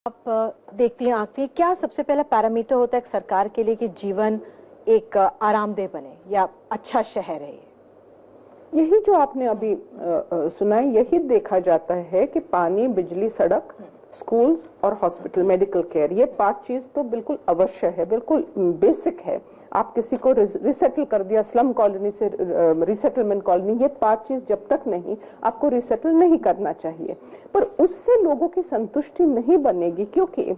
आप देखती हैं आंकती हैं, क्या सबसे पहला पैरामीटर होता है एक सरकार के लिए कि जीवन एक आरामदेह बने या अच्छा शहर है? यही जो आपने अभी सुना है, यही देखा जाता है कि पानी, बिजली, सड़क, स्कूल्स और हॉस्पिटल, मेडिकल केयर, ये 5 चीज तो बिल्कुल अवश्य है, बिल्कुल बेसिक है। आप किसी को रिसेटल कर दिया स्लम कॉलोनी से रिसेटलमेंट कॉलोनी, ये 5 चीज जब तक नहीं, आपको रिसेटल नहीं करना चाहिए। पर उससे लोगों की संतुष्टि नहीं बनेगी, क्योंकि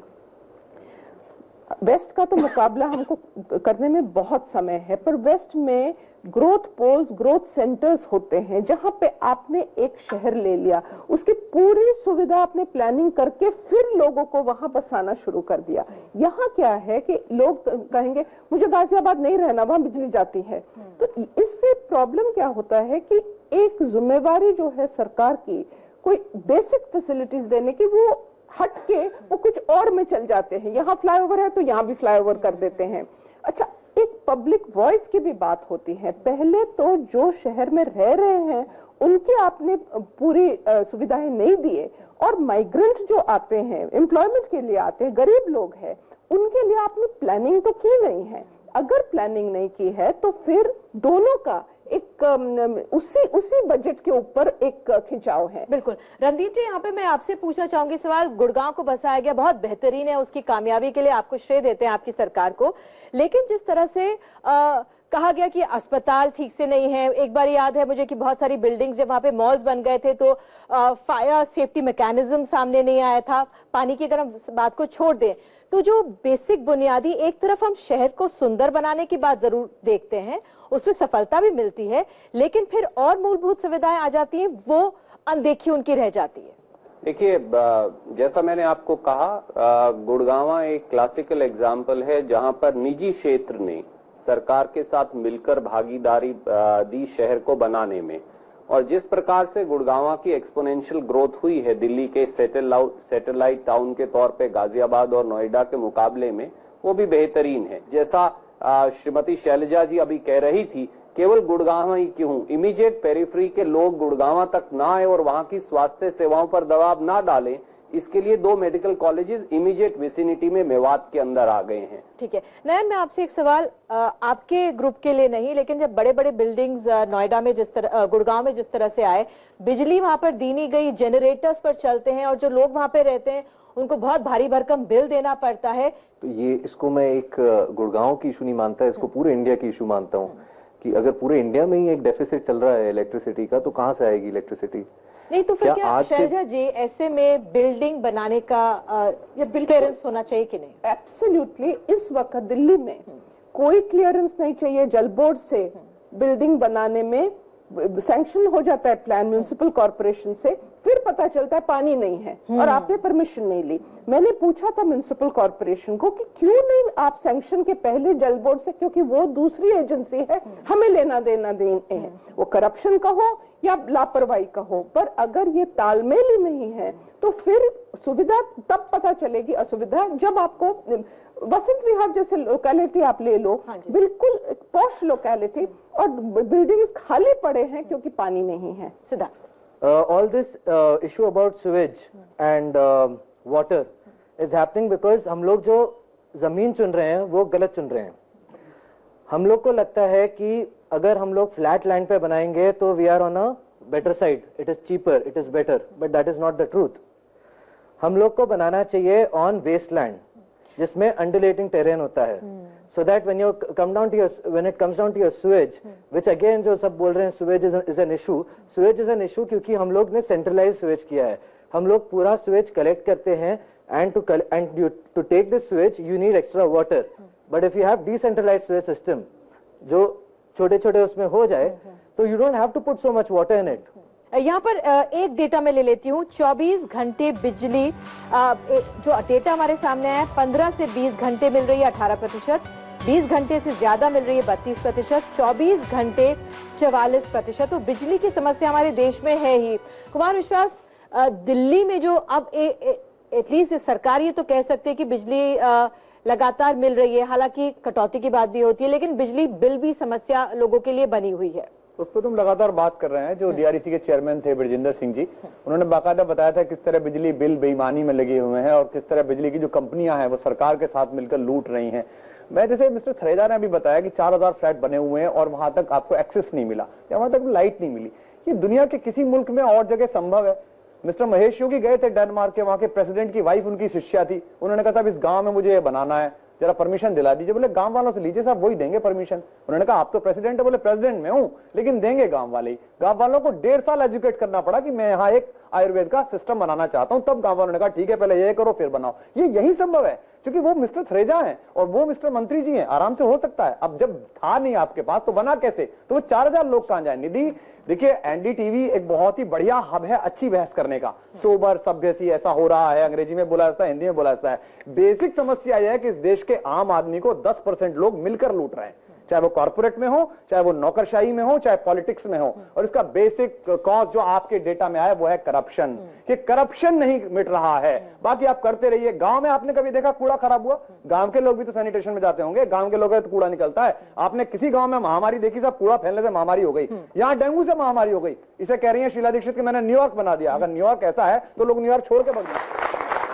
वेस्ट का तो मुकाबला हमको करने में बहुत समय है, पर वेस्ट में ग्रोथ पोल्स, ग्रोथ सेंटर्स होते हैं, जहां पे आपने एक शहर ले लिया, उसकी पूरी सुविधा आपने प्लानिंग करके फिर लोगों को वहां बसाना शुरू कर दिया। यहाँ क्या है कि लोग कहेंगे मुझे गाजियाबाद नहीं रहना, वहां बिजली जाती है। तो इससे प्रॉब्लम क्या होता है कि एक जिम्मेवारी जो है सरकार की, कोई बेसिक फैसिलिटीज देने की, वो हट के वो कुछ और में चल जाते हैं। यहाँ फ्लाईओवर है तो यहाँ भी फ्लाईओवर कर देते हैं। अच्छा, एक पब्लिक वॉइस की भी बात होती है। पहले तो जो शहर में रह रहे हैं उनकी आपने पूरी सुविधाएं नहीं दिए, और माइग्रेंट जो आते हैं, एम्प्लॉयमेंट के लिए आते हैं, गरीब लोग हैं, उनके लिए आपने प्लानिंग तो की नहीं है। अगर प्लानिंग नहीं की है तो फिर दोनों का एक उसी बजट के ऊपर एक खिंचाव है। बिल्कुल। रणदीप जी, यहाँ पे मैं आपसे पूछना चाहूंगी सवाल। गुड़गांव को बसाया गया, बहुत बेहतरीन है, उसकी कामयाबी के लिए आपको श्रेय देते हैं आपकी सरकार को। लेकिन जिस तरह से कहा गया कि अस्पताल ठीक से नहीं है, एक बार याद है मुझे कि बहुत सारी बिल्डिंग्स जब वहां पे मॉल्स बन गए थे तो फायर सेफ्टी मैकेनिज्म सामने नहीं आया था। पानी की अगर हम बात को छोड़ दें तो जो बेसिक बुनियादी, एक तरफ हम शहर को सुंदर बनाने की बात जरूर देखते हैं, उसमें सफलता भी मिलती है, लेकिन फिर और मूलभूत सुविधाएं आ जाती हैं, वो अनदेखी उनकी रह जाती है। देखिए, जैसा मैंने आपको कहा, गुड़गांव एक क्लासिकल एग्जाम्पल है जहां पर निजी क्षेत्र ने सरकार के साथ मिलकर भागीदारी दी शहर को बनाने में, और जिस प्रकार से गुड़गांव की एक्सपोनेंशियल ग्रोथ हुई है दिल्ली के सैटेलाइट टाउन के तौर पे गाजियाबाद और नोएडा के मुकाबले में, वो भी बेहतरीन है। जैसा श्रीमती शैलजा जी अभी कह रही थी, केवल गुड़गांव ही क्यों, इमीडिएट पेरिफेरी के लोग गुड़गांव तक ना आए और वहां की स्वास्थ्य सेवाओं पर दबाव ना डालें, इसके लिए 2 मेडिकल कॉलेजेस इमीडिएट विसिनिटी में मेवात के अंदर आ गए हैं। ठीक है नयन, मैं आपसे एक सवाल, आपके ग्रुप के लिए नहीं, लेकिन जब बड़े बड़े बिल्डिंग्स नोएडा में जिस तरह, गुड़गांव में जिस तरह से आए, बिजली वहां पर दी नहीं गई, जनरेटर्स पर चलते हैं, और जो लोग वहां पे रहते हैं उनको बहुत भारी भरकम बिल देना पड़ता है। तो ये, इसको मैं एक गुड़गांव की इशू नहीं मानता, इसको पूरे इंडिया की इशू मानता हूँ कि अगर पूरे इंडिया में ही एक डेफिसिट चल रहा है इलेक्ट्रिसिटी का, तो कहाँ से आएगी इलेक्ट्रिसिटी? नहीं तो फिर क्या शैलजा जी, ऐसे में बिल्डिंग बनाने का ये क्लियरेंस होना चाहिए कि नहीं? एब्सोल्युटली। इस वक्त दिल्ली में कोई क्लियरेंस नहीं चाहिए जल बोर्ड से। बिल्डिंग बनाने में सैंक्शन हो जाता है प्लान म्युनिसिपल कॉर्पोरेशन से, फिर पता चलता है पानी नहीं है और आपने परमिशन नहीं ली। मैंने पूछा था म्युनिसिपल कॉर्पोरेशन को कि क्यों नहीं आप सैंक्शन के पहले जल बोर्ड से, क्योंकि वो दूसरी एजेंसी है, हमें लेना देना देने हैं, वो करप्शन का हो या लापरवाही का हो, पर अगर ये तालमेल ही नहीं है तो फिर सुविधा तब पता चलेगी असुविधा जब आपको, वसंत विहार जैसे लोकेलिटी आप ले लो, बिल्कुल पॉश लोकेलिटी, और बिल्डिंग्स खाली पड़े हैं क्योंकि पानी नहीं है। Siddharth, all this issue about sewage and water is happening because हम लोग जो जमीन चुन रहे हैं वो गलत चुन रहे हैं। हम लोग को लगता है कि अगर हम लोग फ्लैट लैंड पे बनाएंगे तो we are on a better side, it is cheaper, it is better, but that is not the truth. हम लोग को बनाना चाहिए ऑन वेस्ट लैंड जिसमें अंडुलेटिंग टेरेन होता है, so that when it comes down to your sewage, which again जो सब बोल रहे हैं sewage is an issue क्योंकि हम लोग ने centralized sewage किया है। हम लोग पूरा sewage collect करते हैं, and to take this sewage you need extra water, but if you have decentralized sewage system जो छोटे छोटे उसमें हो जाए तो you don't have to put so much water in it। यहाँ पर एक डेटा मैं ले लेती हूँ, 24 घंटे बिजली, जो डेटा हमारे सामने है, 15 से 20 घंटे मिल रही है 18%, 20 घंटे से ज्यादा मिल रही है 32%, 24 घंटे 44%। तो बिजली की समस्या हमारे देश में है ही। कुमार विश्वास, दिल्ली में जो अब एटलीस्ट सरकार ये तो कह सकते हैं कि बिजली लगातार मिल रही है, हालांकि कटौती की बात भी होती है, लेकिन बिजली बिल भी समस्या लोगों के लिए बनी हुई है। उस पर तुम लगातार बात कर रहे हैं। जो डीआरईसी के चेयरमैन थे ब्रजेंद्र सिंह जी, उन्होंने बाकायदा बताया था किस तरह बिजली बिल बेईमानी में लगे हुए हैं और किस तरह बिजली की जो कंपनियां हैं वो सरकार के साथ मिलकर लूट रही हैं। मैं जैसे मिस्टर थरेजा ने अभी बताया कि 4000 फ्लैट बने हुए हैं और वहां तक आपको एक्सेस नहीं मिला या वहां तक लाइट नहीं मिली। ये दुनिया के किसी मुल्क में और जगह संभव है? मिस्टर महेश योगी गए थे डेनमार्क के, वहां के प्रेसिडेंट की वाइफ उनकी शिष्या थी। उन्होंने कहा साहब इस गांव में मुझे ये बनाना है, जरा परमिशन दिला दीजिए। बोले गांव वालों से लीजिए साहब, वही देंगे परमिशन। उन्होंने कहा आप तो प्रेसिडेंट है। बोले प्रेसिडेंट मैं हूं लेकिन देंगे गांव वाले ही। गांव वालों को 1.5 साल एजुकेट करना पड़ा कि मैं यहाँ एक आयुर्वेद का सिस्टम बनाना चाहता हूं, तब गांव वालों ने कहा ठीक है पहले ये करो फिर बनाओ। ये यही संभव है क्योंकि वो मिस्टर थरेजा हैं और वो मिस्टर मंत्री जी हैं, आराम से हो सकता है। अब जब था नहीं आपके पास तो बना कैसे? तो वो 4000 लोग कहां जाए? निधि देखिए, एनडीटीवी एक बहुत ही बढ़िया हब है अच्छी बहस करने का। सोबर सभ्य सी ऐसा हो रहा है, अंग्रेजी में बोला जाता है, हिंदी में बोला जाता है। बेसिक समस्या यह है कि इस देश के आम आदमी को 10% लोग मिलकर लूट रहे हैं, चाहे वो कॉर्पोरेट में हो, चाहे वो नौकरशाही में हो, चाहे पॉलिटिक्स में हो। और इसका बेसिक कॉज जो आपके डेटा में आया वो है करप्शन। कि करप्शन नहीं मिट रहा है, बाकी आप करते रहिए। गांव में आपने कभी देखा कूड़ा खराब हुआ? गांव के लोग भी तो सैनिटेशन में जाते होंगे, गांव के लोग तो कूड़ा निकलता है। आपने किसी गांव में महामारी देखी साहब? कूड़ा फैलने से महामारी हो गई। यहाँ डेंगू से महामारी हो गई। इसे कह रही है शीला दीक्षित कि मैंने न्यूयॉर्क बना दिया। अगर न्यूयॉर्क ऐसा है तो लोग न्यूयॉर्क छोड़ के भाग जाए।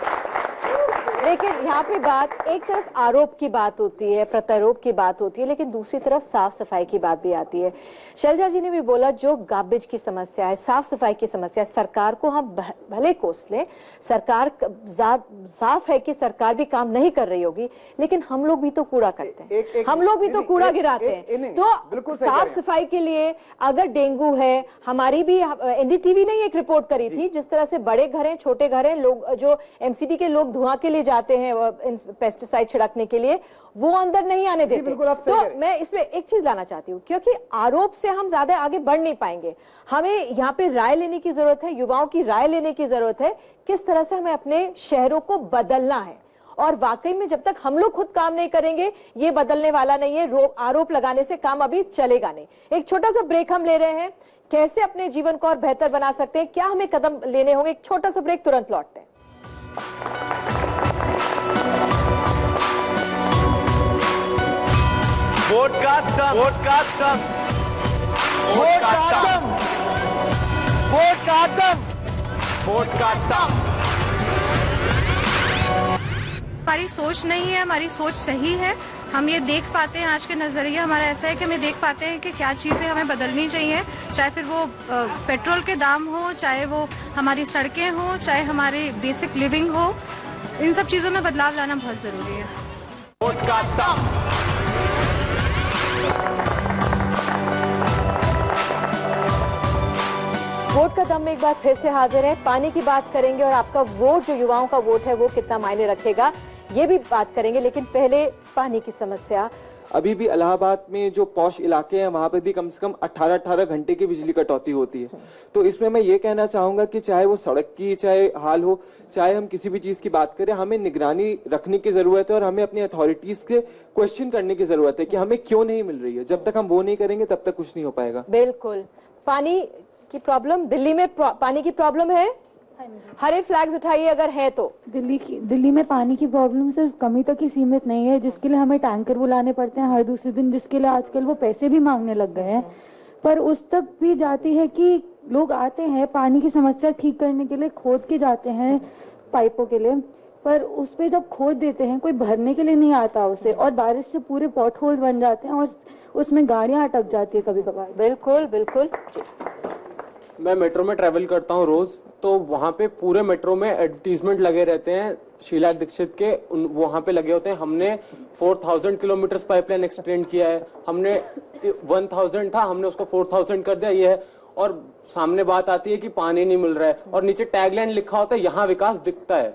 लेकिन यहाँ पे बात, एक तरफ आरोप की बात होती है, प्रत्यारोप की बात होती है, लेकिन दूसरी तरफ साफ सफाई की बात भी आती है। शैलजा जी ने भी बोला जो गार्बेज की समस्या है, साफ सफाई की समस्या है, सरकार को हम भले कोस लें, सरकार साफ है कि सरकार भी काम नहीं कर रही होगी, लेकिन हम लोग भी तो कूड़ा करते हैं, हम लोग भी तो कूड़ा गिराते हैं। तो साफ सफाई के लिए अगर डेंगू है, हमारी भी एनडीटीवी ने एक रिपोर्ट करी थी, जिस तरह से बड़े घर हैं, छोटे घर हैं, लोग जो एमसीडी के लोग धुआं के लिए जाते हैं पेस्टिसाइड छिड़कने के लिए, वो अंदर नहीं आने देते। तो मैं इसमें एक चीज लाना चाहती हूँ, क्योंकि आरोप से हम ज्यादा आगे बढ़ नहीं पाएंगे। हमें यहाँ पे राय लेने की जरूरत है, युवाओं की राय लेने की जरूरत है, किस तरह से हमें अपने शहरों को बदलना है। और वाकई में जब तक हम लोग खुद काम नहीं करेंगे ये बदलने वाला नहीं है। आरोप लगाने से काम अभी चलेगा नहीं। एक छोटा सा ब्रेक हम ले रहे हैं, कैसे अपने जीवन को और बेहतर बना सकते हैं, क्या हमें कदम लेने होंगे। एक छोटा सा ब्रेक, तुरंत लौटते हैं। वोट का दम, वोट का दम, वोट का दम, वोट का दम, वोट का दम। हमारी सोच नहीं है, हमारी सोच सही है। हम ये देख पाते हैं, आज के नजरिया हमारा ऐसा है कि हम ये देख पाते हैं कि क्या चीजें हमें बदलनी चाहिए, चाहे फिर वो पेट्रोल के दाम हो, चाहे वो हमारी सड़कें हो, चाहे हमारी बेसिक लिविंग हो। इन सब चीजों में बदलाव लाना बहुत जरूरी है। वोट का दम। वोट का दम में एक बार फिर से हाजिर है। पानी की बात करेंगे और आपका वोट, जो युवाओं का वोट है, वो कितना मायने रखेगा, ये भी बात करेंगे। लेकिन पहले पानी की समस्या। अभी भी इलाहाबाद में जो पॉश इलाके हैं वहां पे भी कम से कम 18-18 घंटे की बिजली कटौती होती है। तो इसमें मैं ये कहना चाहूंगा कि चाहे वो सड़क की चाहे हाल हो, चाहे हम किसी भी चीज की बात करें, हमें निगरानी रखने की जरूरत है और हमें अपनी अथॉरिटीज के क्वेश्चन करने की जरूरत है कि हमें क्यों नहीं मिल रही है। जब तक हम वो नहीं करेंगे तब तक कुछ नहीं हो पाएगा। बिल्कुल। पानी की प्रॉब्लम, दिल्ली में पानी की प्रॉब्लम है। हरे फ्लैग्स उठाइए अगर है तो। दिल्ली में पानी की प्रॉब्लम सिर्फ कमी तक ही सीमित नहीं है, जिसके लिए हमें टैंकर बुलाने पड़ते हैं हर दूसरे दिन, जिसके लिए आजकल वो पैसे भी मांगने लग गए हैं। पर उस तक भी जाती है कि लोग आते हैं पानी की समस्या ठीक करने के लिए, खोद के जाते हैं पाइपों के लिए, पर उस पे जब खोद देते हैं कोई भरने के लिए नहीं आता उसे, और बारिश से पूरे पॉट होल बन जाते हैं और उसमें गाड़ियां अटक जाती है कभी कभार। बिल्कुल बिल्कुल। मैं मेट्रो में ट्रैवल करता हूँ रोज, तो वहाँ पे पूरे मेट्रो में एडवर्टीजमेंट लगे रहते हैं शीला दीक्षित के, वहाँ पे लगे होते हैं। हमने 4000 किलोमीटर पाइपलाइन एक्सटेंड किया है, हमने 1000 था, हमने उसको 4000 कर दिया। ये है, और सामने बात आती है कि पानी नहीं मिल रहा है और नीचे टैगलाइन लिखा होता है यहाँ विकास दिखता है।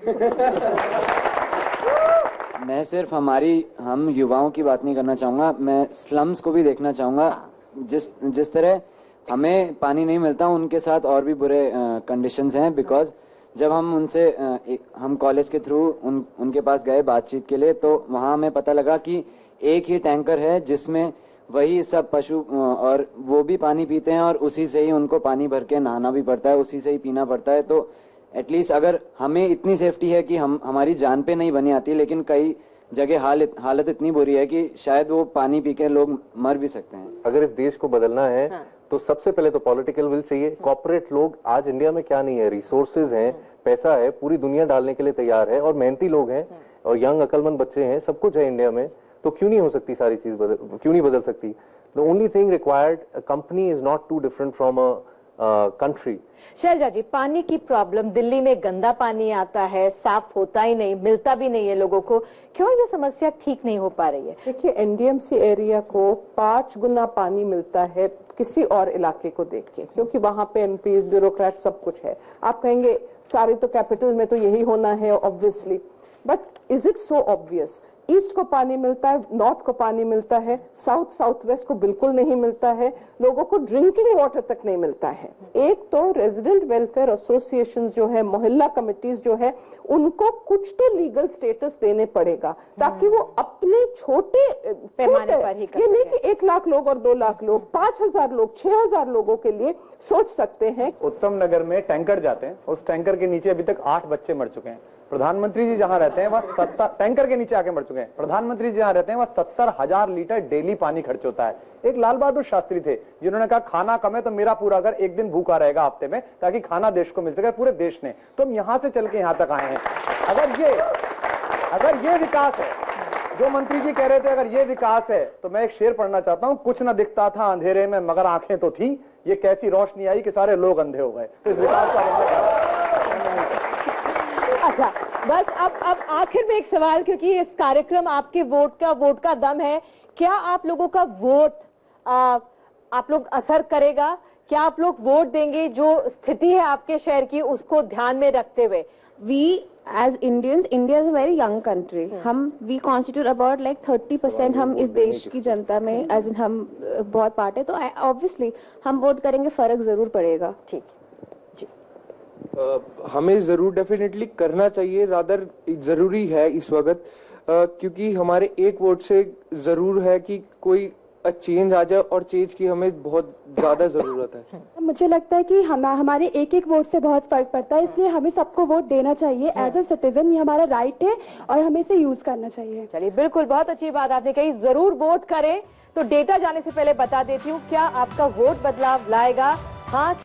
मैं सिर्फ हम युवाओं की बात नहीं करना चाहूंगा, मैं स्लम्स को भी देखना चाहूंगा। जिस तरह हमें पानी नहीं मिलता, उनके साथ और भी बुरे कंडीशंस हैं। बिकॉज जब हम उनसे हम कॉलेज के थ्रू उनके पास गए बातचीत के लिए, तो वहाँ हमें पता लगा कि एक ही टैंकर है जिसमें वही सब पशु और वो भी पानी पीते हैं और उसी से ही उनको पानी भर के नहाना भी पड़ता है, उसी से ही पीना पड़ता है। तो एटलीस्ट अगर हमें इतनी सेफ्टी है कि हमारी जान पे नहीं बनी आती, लेकिन कई जगह हालत इतनी बुरी है कि शायद वो पानी पी के लोग मर भी सकते हैं। अगर इस देश को बदलना है तो सबसे पहले तो पॉलिटिकल विल चाहिए। कॉर्पोरेट लोग आज इंडिया में क्या नहीं है, रिसोर्सेज हैं, पैसा है, पूरी दुनिया डालने के लिए तैयार है, और मेहनती लोग हैं और यंग अकलमंद बच्चे हैं, सब कुछ है इंडिया में। तो क्यों नहीं हो सकती सारी चीज, क्यों नहीं बदल सकती? The only thing required, a company is not too different from a country. Shailaja ji, पानी की प्रॉब्लम, दिल्ली में गंदा पानी आता है, साफ होता ही नहीं, मिलता भी नहीं है लोगों को, क्यों ये समस्या ठीक नहीं हो पा रही है? देखिए, एनडीएमसी एरिया को 5 गुना पानी मिलता है किसी और इलाके को देख के, क्योंकि वहां पे एमपीज, ब्यूरोक्रेट सब कुछ है। आप कहेंगे सारे तो कैपिटल में तो यही होना है obviously, but is it so obvious? East को पानी मिलता है, नॉर्थ को पानी मिलता है, साउथ वेस्ट को बिल्कुल नहीं मिलता है, लोगों को ड्रिंकिंग वाटर तक नहीं मिलता है। एक तो रेजिडेंट वेलफेयर एसोसिएशन जो है, मोहल्ला कमिटीज जो है, उनको कुछ तो लीगल स्टेटस देने पड़ेगा ताकि वो अपने छोटे पैमाने पर ही ये नहीं कि 1 लाख लोग और 2 लाख लोग, 5000 लोग, 6000 लोगों के लिए सोच सकते हैं। उत्तम नगर में टैंकर जाते हैं, उस टैंकर के नीचे अभी तक 8 बच्चे मर चुके हैं। प्रधानमंत्री जी जहां रहते हैं वह 70 टैंकर के नीचे आके मर चुके हैं। प्रधानमंत्री जी जहां रहते हैं वह 70,000 लीटर डेली पानी खर्च होता है। एक लाल बहादुर शास्त्री थे जिन्होंने कहा, खाना कम है तो मेरा पूरा घर एक दिन भूखा रहेगा हफ्ते में, ताकि खाना देश को मिल सके, पूरे देश ने। तो हम यहां से चल के यहां तक आए हैं। अगर ये विकास है जो मंत्री जी कह रहे थे, अगर ये विकास है तो मैं एक शेर पढ़ना चाहता हूं। कुछ न दिखता था अंधेरे में मगर आंखें तो थी, ये कैसी रोशनी आई कि सारे लोग अंधे हो गए। तो इस विकास का अच्छा, बस अब आखिर में एक सवाल, क्योंकि इस कार्यक्रम आपके वोट का दम है, क्या आप लोगों का वोट आप लोग असर करेगा? क्या आप लोग वोट देंगे जो स्थिति है आपके शहर की उसको ध्यान में रखते हुए? We as Indians, India is a very young country. we constitute about like 30% हम इस देश की जनता में as in हम बहुत पार्ट है, तो obviously हम वोट करेंगे, फर्क जरूर पड़ेगा। ठीक जी। हमें जरूर डेफिनेटली करना चाहिए, रादर जरूरी है इस वक्त, क्योंकि हमारे एक वोट से जरूर है कि कोई चेंज आ जाए, और चेंज की हमें बहुत ज्यादा जरूरत है। मुझे लगता है कि हमारे एक वोट से बहुत फर्क पड़ता है, इसलिए हमें सबको वोट देना चाहिए। एज ए सिटीजन ये हमारा राइट है और हमें इसे यूज करना चाहिए। चलिए, बिल्कुल, बहुत अच्छी बात आपने कही, जरूर वोट करें। तो डेटा जाने से पहले बता देती हूँ, क्या आपका वोट बदलाव लाएगा? हाँ।